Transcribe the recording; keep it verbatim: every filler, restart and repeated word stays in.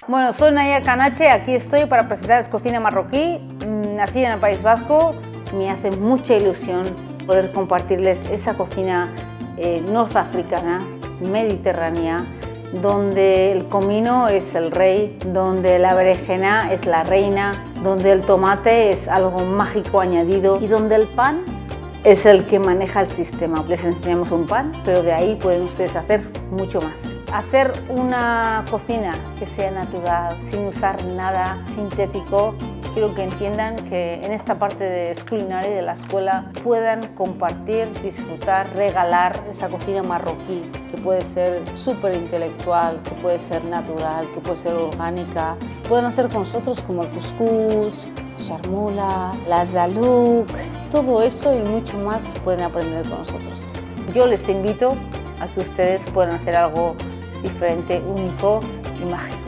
Bueno, soy Naya Canache, aquí estoy para presentarles cocina marroquí. Nací en el País Vasco, me hace mucha ilusión poder compartirles esa cocina eh, norteafricana, mediterránea, donde el comino es el rey, donde la berenjena es la reina, donde el tomate es algo mágico añadido y donde el pan es el que maneja el sistema. Les enseñamos un pan, pero de ahí pueden ustedes hacer mucho más. Hacer una cocina que sea natural, sin usar nada sintético. Quiero que entiendan que en esta parte de Schoolinaria de la escuela puedan compartir, disfrutar, regalar esa cocina marroquí que puede ser súper intelectual, que puede ser natural, que puede ser orgánica. Pueden hacer con nosotros como el couscous, charmoula, la zalouk, todo eso y mucho más pueden aprender con nosotros. Yo les invito a que ustedes puedan hacer algo diferente, único y mágico.